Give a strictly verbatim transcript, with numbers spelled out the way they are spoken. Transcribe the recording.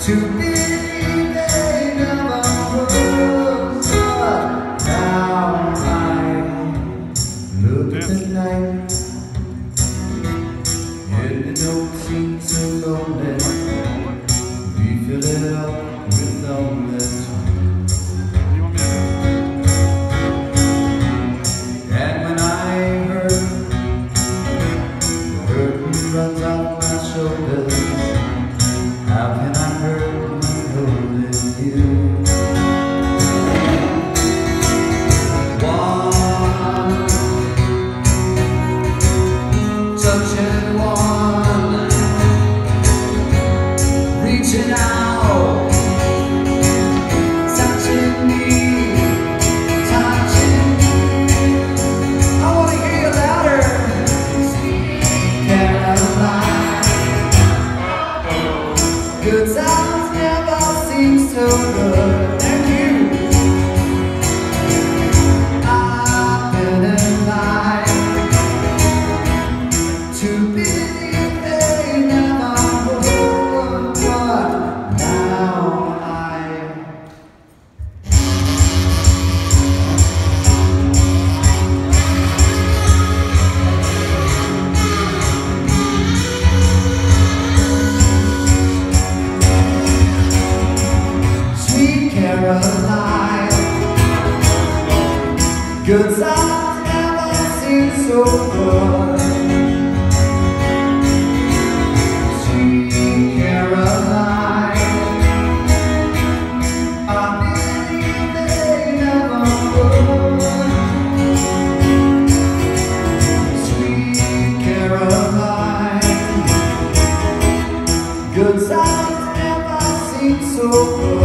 To believe they never was, but now I look at the night and the note seems so lonely. We fill it up with only time. And when I hurt, the curtain runs off my shoulders. How can I hurt when holding you? One touch and one reaching out, touching me, touching you. I want to hear you louder. Caroline, good times never seem so good. Thank you. I've been in line to believe they never would, but now I Sweet Caroline, good times never seem so good. Sweet Caroline, I believe they never would. Sweet Caroline, good times never seem so good.